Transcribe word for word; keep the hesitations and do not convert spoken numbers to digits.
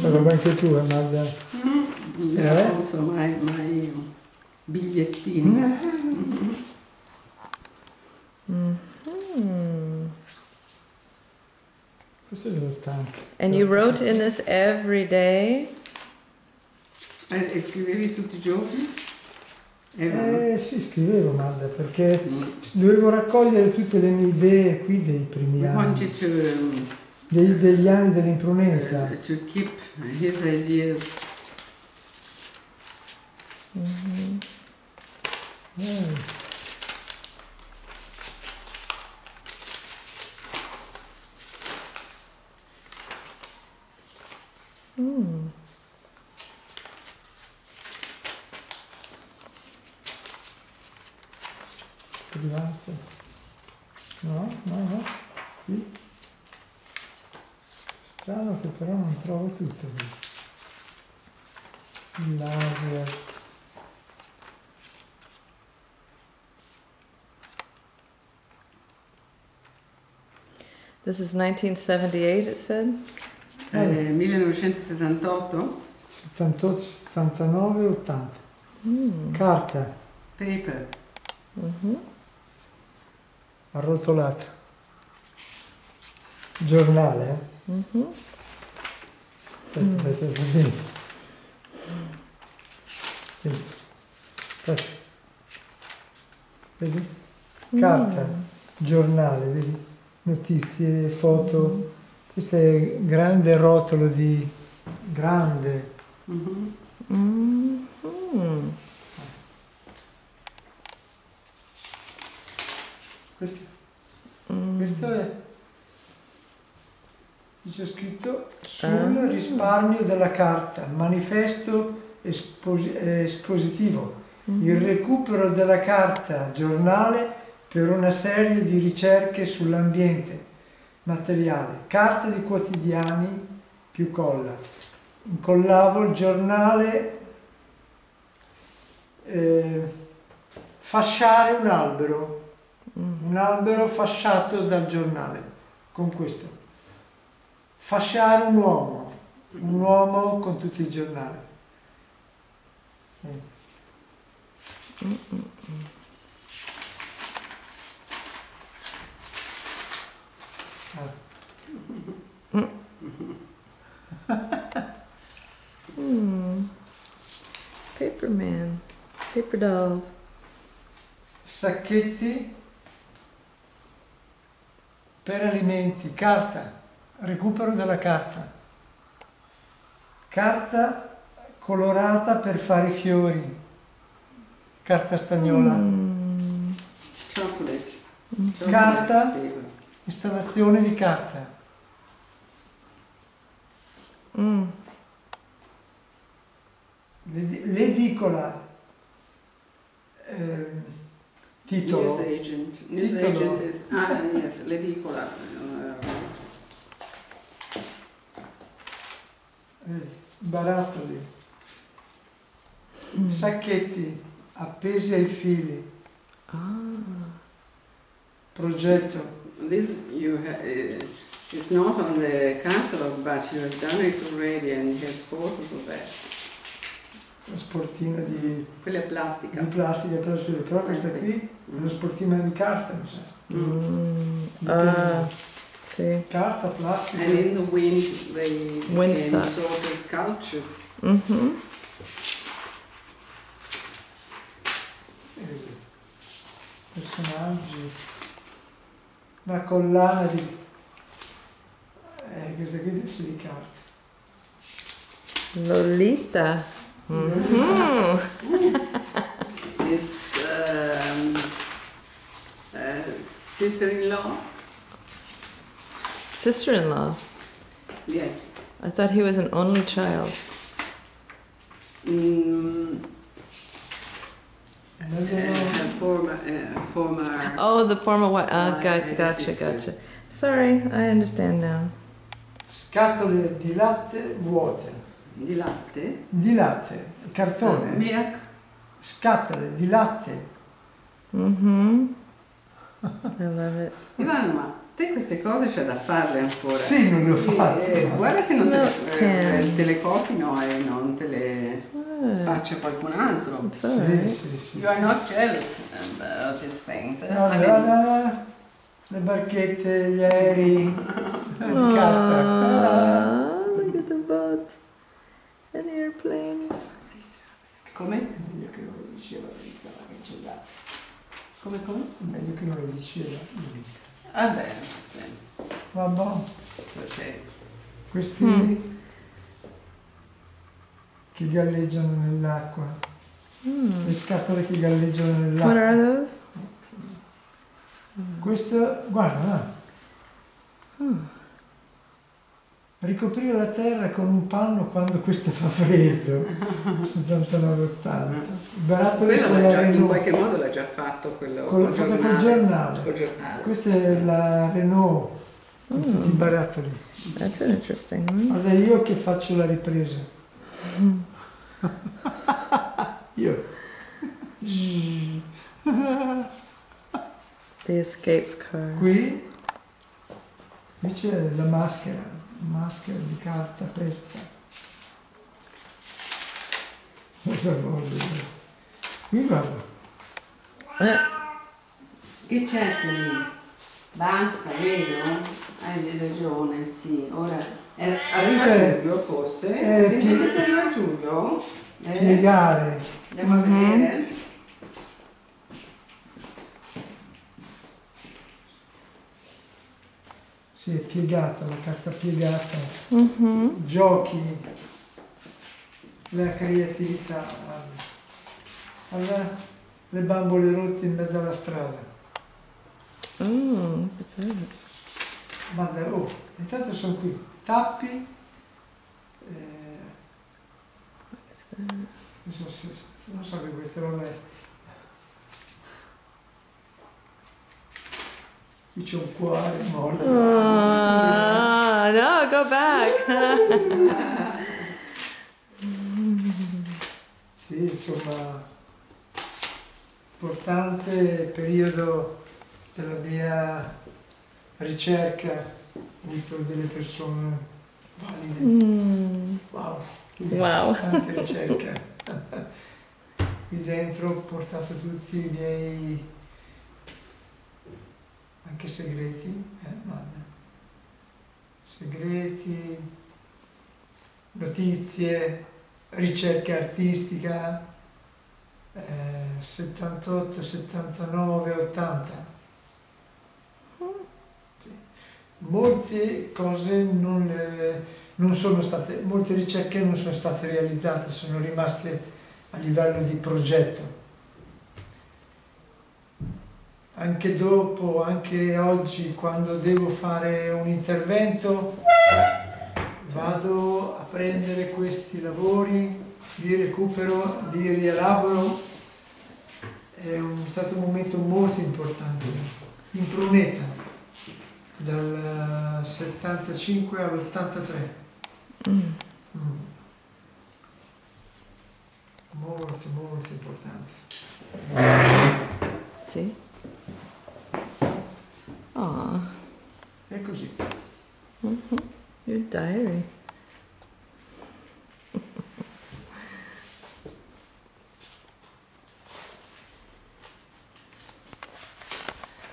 questa roba anche tu, Amanda. Mm-hmm. Eh? Also my, my bigliettini. Mm. Mm-hmm. Questo è divertente. And you wrote in this every day? E scrivevi tutti i giorni? Eh, Eh sì, scrivevo, Amanda, perché mm. dovevo raccogliere tutte le mie idee qui dei primi We anni, wanted to, um, dei, degli anni dell'impruneta. uh, to keep his ideas. Mm-hmm. Eh. Mm. Arrivato. No, no, no. Sì. Strano che però non trovo tutto qui. Il laser. This is nineteen seventy-eight, it said? Eh, millenovecentosettantotto? settantotto, settantanove, ottanta. Mm. Carta Paper. Mm-hmm. arrotolata. Giornale, eh? Mm-hmm. Aspetta, aspetta, aspetta. Vedi? Aspetta. Vedi? Carta, Mm. giornale, vedi? Notizie, foto. Questo è grande rotolo di grande. Mm-hmm. Mm-hmm. Questo, Mm. questo è, c'è scritto sul Ah. risparmio della carta, manifesto esposi- espositivo, Mm-hmm. il recupero della carta giornale per una serie di ricerche sull'ambiente materiale, carta di quotidiani più colla. Incollavo il giornale, eh, fasciare un albero. Mm. Un albero fasciato dal giornale, con questo. Fasciare un uomo, un uomo con tutti i giornali. Eh. Mm. Paperman. Paper dolls. Sacchetti per alimenti, carta, recupero della carta. Carta colorata per fare i fiori, carta stagnola. Mm. Chocolate. Mm. Chocolate Carta. paper. Installazione di carta. Mm. L'ed- L'edicola, ehm, titolo, News agent. News Titolo. agent is, ah yes, l'edicola. Uh, eh, barattoli, Mm. sacchetti appesi ai fili, Ah. progetto, this you ha- uh, it's not on the catalog, but you have done it already, and he has photos of that. una sportina di, Quella è plastica. di plastica, però, sì, però questa qui è una sportina di carta, mi sa. Mm. Di Ah. Sì. carta, plastica. And in the wind, they Wind became socks. sort of sculptures. Mm-hmm. Eh, personaggi, una collana di, eh, questa qui adesso di carta. Lolita. Mm-hmm. His um, uh, sister-in-law. Sister-in-law. Yeah. I thought he was an only child. Mm, E uh, noi abbiamo- her former, uh, former. Oh, the former wife. Oh, Wife got, and gotcha, sister. gotcha. Sorry, I understand now. scatole di latte vuote, Di latte. di latte, cartone, Milk. scatole di latte. Mm-hmm. I love it. Ivanova, Te queste cose c'è da farle ancora. Sì, non le ho Eh, fatte. eh, guarda che non te No, le, che- eh, te le copino e non te le Ah, faccia qualcun altro. it's Sì, alright. sì, sì. You are not jealous about these things. eh? No, I le, mean, le barchette, gli aerei di carta. Ah, look at the boats and airplanes. come? Meglio che non lo diceva la vita, la cancellata. Come come? Meglio che non lo diceva. Vabbè, pazienza. Vabbè, Ok. questi Mm. che galleggiano nell'acqua, Hmm. le scatole che galleggiano What nell'acqua. are those? Questo, guarda, Hmm. ricoprire la terra con un panno quando questo fa freddo, settantanove ottanta. Il barattolo Quello con l'ha la già, in Renault, qualche modo l'ha già fatto quello Col- col fatto col giornale. giornale. Col giornale. Questa è la Renault, con tutti i Mm. barattoli. That's an interesting one. Guarda, io che faccio la ripresa. Io. The escape car. Qui, qui c'è la maschera, maschera di carta pesta. Cosa vuol dire? Qui guarda, Eh, Che c'è Selina? Basta, vero? Hai ragione, sì. Ora eh, arriva Eh, Giulio forse. eh, Sentite pie- se arriva Giulio? Eh, piegare. andiamo a vedere. Sì, è piegata, la carta piegata. mhm. Giochi, la creatività. Guarda. Guarda, le bambole rotte in mezzo alla strada. Oh, look at that. Guarda, oh, intanto sono qui. Tappi. Eh, non so se, non so che queste robe. Qui c'è un cuore morto. Oh, no, go back. Sì, insomma, importante periodo della mia ricerca, ho avuto delle persone valide. Mm. Wow, Wow. tante ricerche. Qui dentro ho portato tutti i miei anche segreti, eh, guarda. Segreti, notizie, ricerca artistica, eh, settantotto, settantanove, ottanta. Sì. Molte cose non, le- non sono state, molte ricerche non sono state realizzate, sono rimaste a livello di progetto. Anche dopo, anche oggi, quando devo fare un intervento, vado a prendere questi lavori, li recupero, li rielaboro. È un- stato un momento molto importante. In Pruneta, dal settantacinque all'ottantatré. Mm. Mm. Molto, molto importante. See? Aw, È così. your diary.